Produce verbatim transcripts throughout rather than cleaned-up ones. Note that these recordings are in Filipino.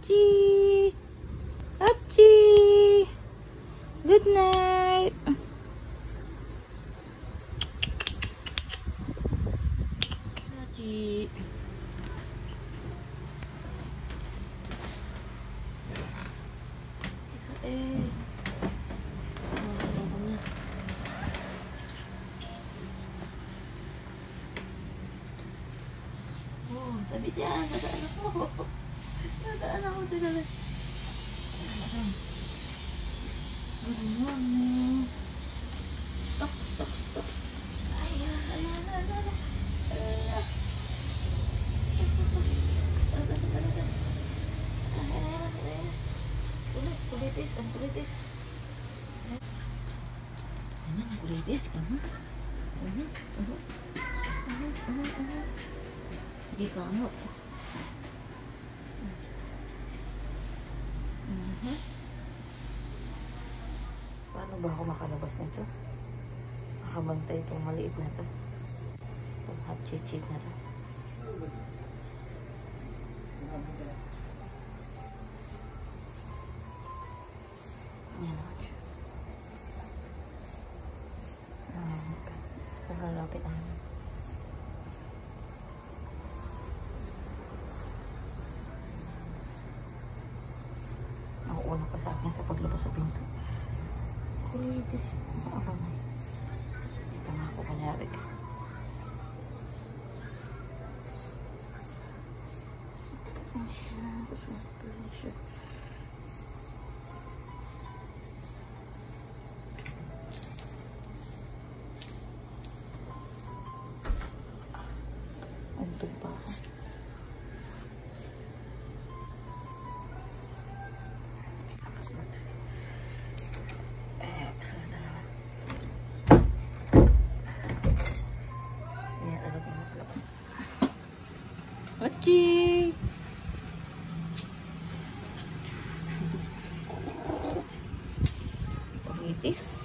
Hachi! Hachi! Good night! Hachi! Eh, sama-sama ko na. Oh, tabi dyan. Nadaan ako. Nadaan ako dyan. Good morning. Stops, stops, stops. Ayan, ayan, ayan, ayan. Ayan. Kulit, kulitis, ang kulitis. Ano, ang kulitis? Ano? Ano? Ano? Ano? Ano? Ano? Sige, kamot. Uh-huh. Paano ba ako makalabas nito? Makabantay itong maliit na ito. Itong hot cheese na ito. Yan. Nakalapit na. Nauuna pa sa akin sa paglabas sa pinto. Kulitis. Ano na? Dito nga ako kanyari. Antog pa ako. Hachi! Kulitis.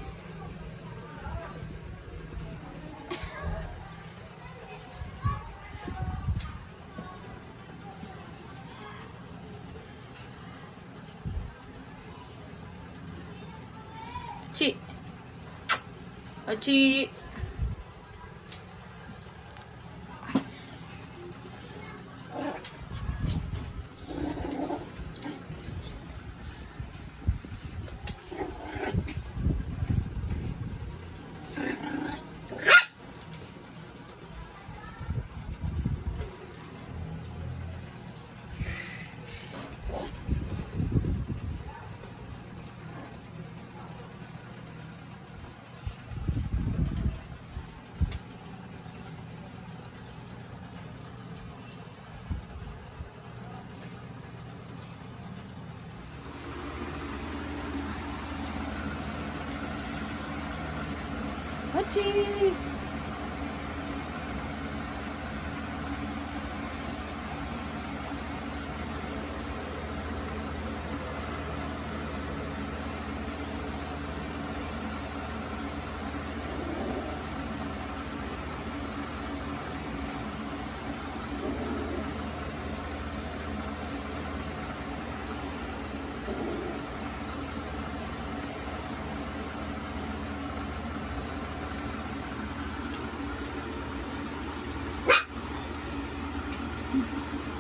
Hachi! Hachi! Hachi! Mm-hmm.